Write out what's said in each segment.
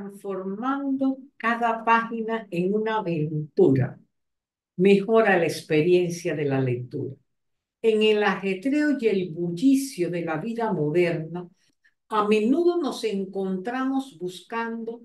Transformando cada página en una aventura, mejora la experiencia de la lectura. En el ajetreo y el bullicio de la vida moderna, a menudo nos encontramos buscando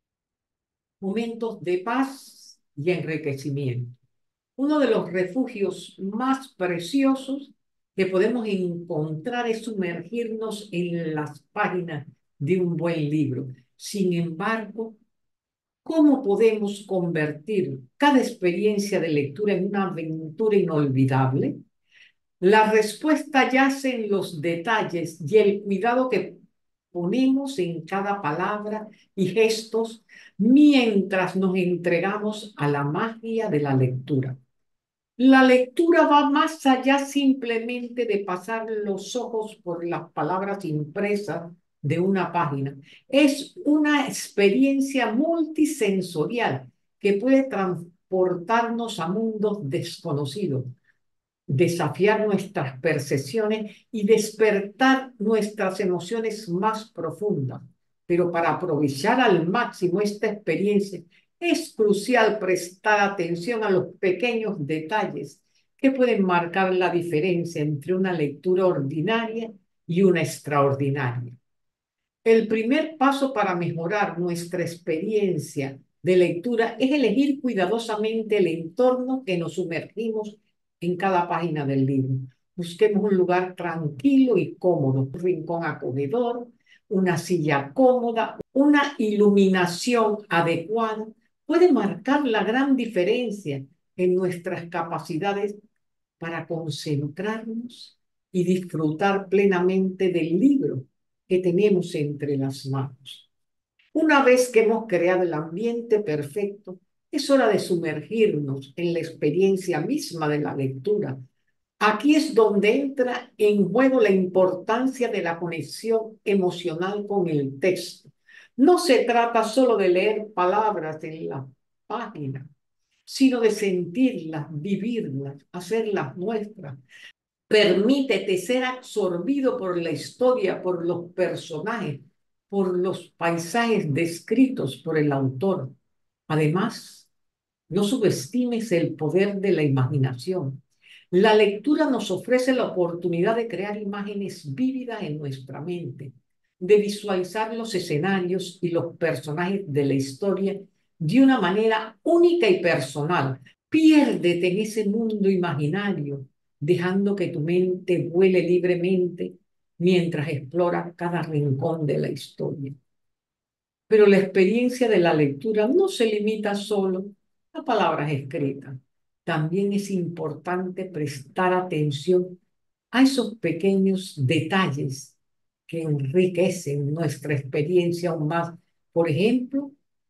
momentos de paz y enriquecimiento. Uno de los refugios más preciosos que podemos encontrar es sumergirnos en las páginas de un buen libro. Sin embargo, ¿cómo podemos convertir cada experiencia de lectura en una aventura inolvidable? La respuesta yace en los detalles y el cuidado que ponemos en cada palabra y gestos mientras nos entregamos a la magia de la lectura. La lectura va más allá simplemente de pasar los ojos por las palabras impresas de una página. Es una experiencia multisensorial que puede transportarnos a mundos desconocidos, desafiar nuestras percepciones y despertar nuestras emociones más profundas. Pero para aprovechar al máximo esta experiencia, es crucial prestar atención a los pequeños detalles que pueden marcar la diferencia entre una lectura ordinaria y una extraordinaria. El primer paso para mejorar nuestra experiencia de lectura es elegir cuidadosamente el entorno que nos sumergimos en cada página del libro. Busquemos un lugar tranquilo y cómodo, un rincón acogedor, una silla cómoda, una iluminación adecuada. Puede marcar la gran diferencia en nuestras capacidades para concentrarnos y disfrutar plenamente del libro que tenemos entre las manos. Una vez que hemos creado el ambiente perfecto, es hora de sumergirnos en la experiencia misma de la lectura. Aquí es donde entra en juego la importancia de la conexión emocional con el texto. No se trata solo de leer palabras en la página, sino de sentirlas, vivirlas, hacerlas nuestras. Permítete ser absorbido por la historia, por los personajes, por los paisajes descritos por el autor. Además, no subestimes el poder de la imaginación. La lectura nos ofrece la oportunidad de crear imágenes vívidas en nuestra mente, de visualizar los escenarios y los personajes de la historia de una manera única y personal. Piérdete en ese mundo imaginario, dejando que tu mente vuele libremente mientras explora cada rincón de la historia. Pero la experiencia de la lectura no se limita solo a palabras escritas. También es importante prestar atención a esos pequeños detalles que enriquecen nuestra experiencia aún más. Por ejemplo,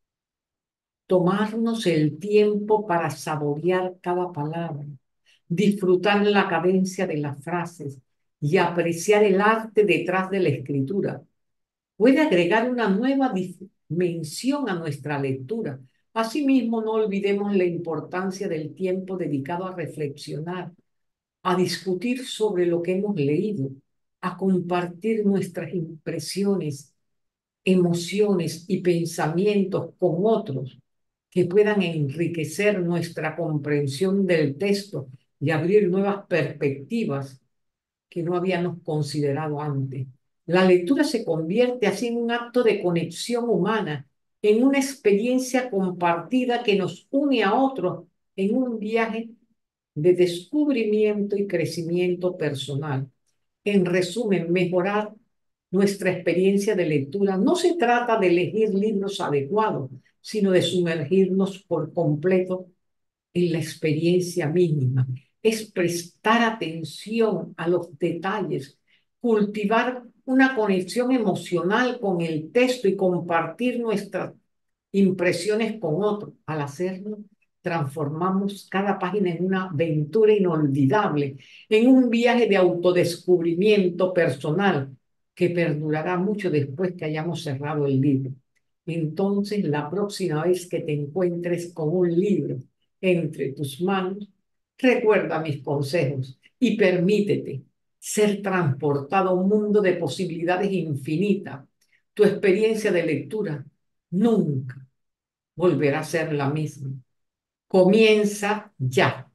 tomarnos el tiempo para saborear cada palabra, disfrutar la cadencia de las frases y apreciar el arte detrás de la escritura. Puede agregar una nueva dimensión a nuestra lectura. Asimismo, no olvidemos la importancia del tiempo dedicado a reflexionar, a discutir sobre lo que hemos leído, a compartir nuestras impresiones, emociones y pensamientos con otros que puedan enriquecer nuestra comprensión del texto y abrir nuevas perspectivas que no habíamos considerado antes. La lectura se convierte así en un acto de conexión humana, en una experiencia compartida que nos une a otros en un viaje de descubrimiento y crecimiento personal. En resumen, mejorar nuestra experiencia de lectura no se trata de elegir libros adecuados, sino de sumergirnos por completo en la experiencia mínima. Es prestar atención a los detalles, cultivar una conexión emocional con el texto y compartir nuestras impresiones con otros. Al hacerlo, transformamos cada página en una aventura inolvidable, en un viaje de autodescubrimiento personal que perdurará mucho después que hayamos cerrado el libro. Entonces, la próxima vez que te encuentres con un libro entre tus manos, recuerda mis consejos y permítete ser transportado a un mundo de posibilidades infinitas. Tu experiencia de lectura nunca volverá a ser la misma. Comienza ya.